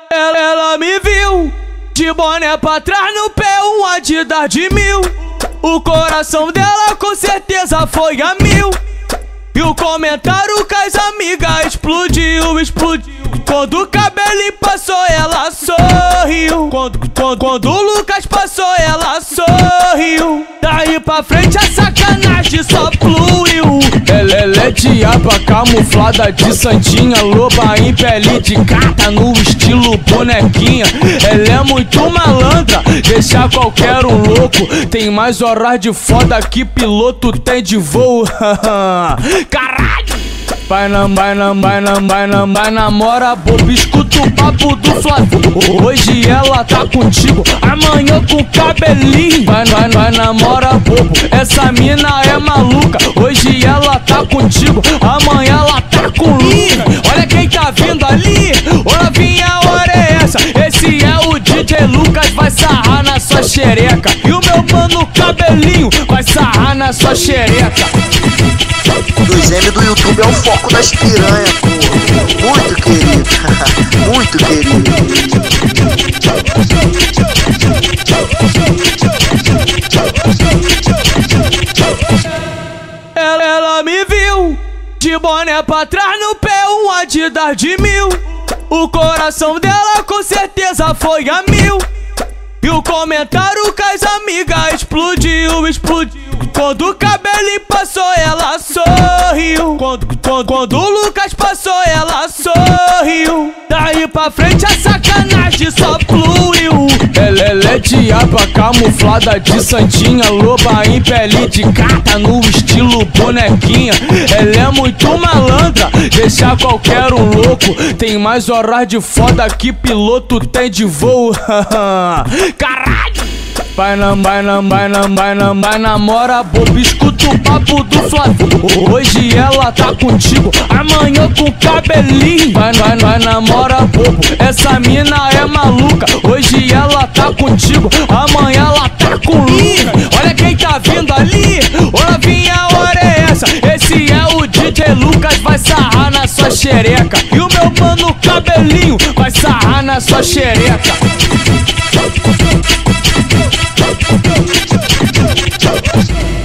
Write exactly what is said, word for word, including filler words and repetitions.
Ela, ela me viu, de boné pra trás no pé, um Adidas de mil. O coração dela com certeza foi a mil. E o comentário com as amigas explodiu, explodiu. Quando o cabelinho passou, ela sorriu. Quando, quando, quando o Lucas passou, ela sorriu. Daí pra frente a sacanagem só fluiu. Ela, ela é diaba camuflada de santinha, loba em pele de gata no estilo bonequinha. Ela é muito malandra, deixa qualquer um louco. Tem mais horas de foda que piloto tem de voo. Caralho! Vai na, vai na, vai na, vai na, vai namora bobo, escuta o papo do Flávio. Hoje ela tá contigo, amanhã com cabelinho. Vai, vai, vai namora bobo, essa mina é maluca. Hoje ela tá contigo, amanhã ela tá com Luca. Olha quem tá vindo ali, olha vinha, a hora é essa. Esse é o D J Lucas, vai sarrar na sua xereca. E o meu mano cabelinho vai sarrar na sua xereca. dois M do YouTube é o foco das piranhas, pô. Muito querido, muito querido. Ela, ela me viu, de boné pra trás no pé, um Adidas de mil. O coração dela com certeza foi a mil. E o comentário com as amigas explodiu, explodiu. Quando o cabelinho passou, ela sorriu. Quando, quando, quando o Lucas passou, ela sorriu. Daí pra frente a sacanagem só fluiu. Ela, ela é diaba camuflada de santinha, loba em pele de gata no estilo bonequinha. Ela é muito malandra, deixa qualquer um louco. Tem mais horas de foda que piloto tem de voo. Caralho! Vai na, vai na, vai na, vai na, vai namora bobo, escuta o papo do Flávio. Hoje ela tá contigo, amanhã com cabelinho. Vai, vai, vai namora bobo, essa mina é maluca. Hoje ela tá contigo, amanhã ela tá com Luca. Olha quem tá vindo ali, olha vinha, a hora é essa. Esse é o D J Lucas, vai sarrar na sua xereca. E o meu mano cabelinho vai sarrar na sua xereca. We'll be right back.